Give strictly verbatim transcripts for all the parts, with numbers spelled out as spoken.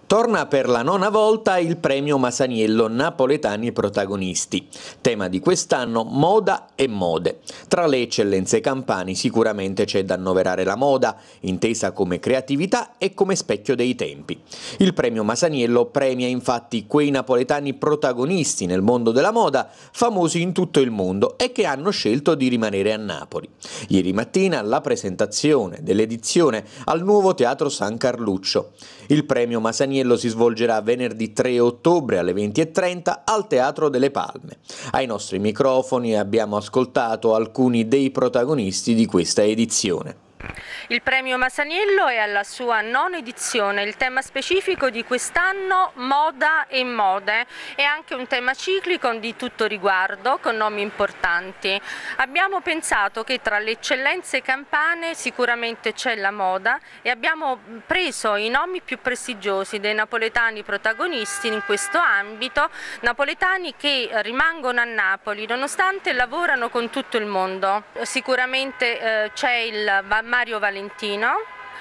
Torna per la nona volta il premio Masaniello Napoletani Protagonisti. Tema di quest'anno moda e mode. Tra le eccellenze campane sicuramente c'è da annoverare la moda, intesa come creatività e come specchio dei tempi. Il premio Masaniello premia infatti quei napoletani protagonisti nel mondo della moda, famosi in tutto il mondo e che hanno scelto di rimanere a Napoli. Ieri mattina la presentazione dell'edizione al nuovo Teatro San Carluccio. Il premio Masaniello si svolgerà venerdì tre ottobre alle venti e trenta al Teatro delle Palme. Ai nostri microfoni abbiamo ascoltato alcuni dei protagonisti di questa edizione. Il premio Masaniello è alla sua nona edizione, il tema specifico di quest'anno moda e mode, è anche un tema ciclico di tutto riguardo con nomi importanti. Abbiamo pensato che tra le eccellenze campane sicuramente c'è la moda e abbiamo preso i nomi più prestigiosi dei napoletani protagonisti in questo ambito, napoletani che rimangono a Napoli nonostante lavorano con tutto il mondo. Sicuramente eh, c'è il Mario Valentino,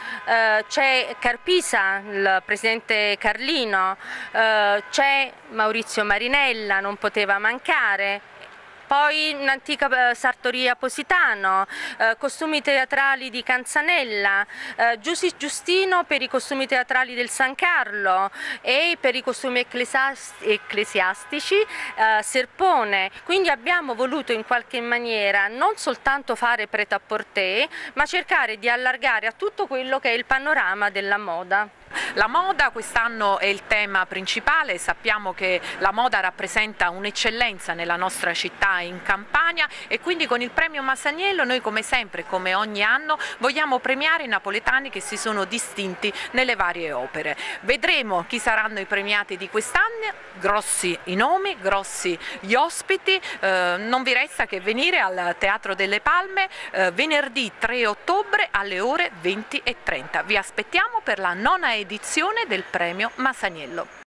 Uh, c'è Carpisa, il presidente Carlino, uh, c'è Maurizio Marinella, non poteva mancare. Poi un'antica sartoria Positano, eh, costumi teatrali di Canzanella, eh, Giussi Giustino per i costumi teatrali del San Carlo e per i costumi ecclesiastici eh, Serpone. Quindi abbiamo voluto in qualche maniera non soltanto fare prêt-à-porter, ma cercare di allargare a tutto quello che è il panorama della moda. La moda quest'anno è il tema principale, sappiamo che la moda rappresenta un'eccellenza nella nostra città in Campania e quindi con il premio Masaniello noi come sempre, come ogni anno, vogliamo premiare i napoletani che si sono distinti nelle varie opere. Vedremo chi saranno i premiati di quest'anno, grossi i nomi, grossi gli ospiti, eh, non vi resta che venire al Teatro delle Palme eh, venerdì tre ottobre alle ore venti e trenta. Vi aspettiamo per la nona edizione del premio Masaniello.